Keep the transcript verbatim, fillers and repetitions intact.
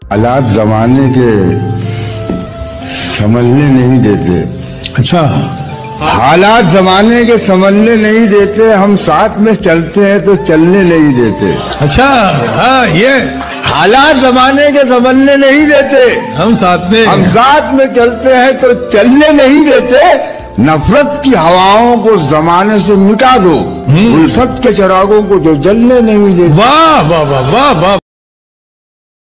हालात जमाने के समझने नहीं देते। अच्छा, हालात जमाने के समझने नहीं देते, हम साथ में चलते हैं तो चलने नहीं देते। अच्छा, हाँ ये हालात जमाने के समझने नहीं देते, हम साथ में हम साथ में चलते हैं तो चलने नहीं देते। नफरत की हवाओं को जमाने से मिटा दो, उल्फत के चिरागों को जो जलने नहीं देते। वाह वाह वाह वाह वाह।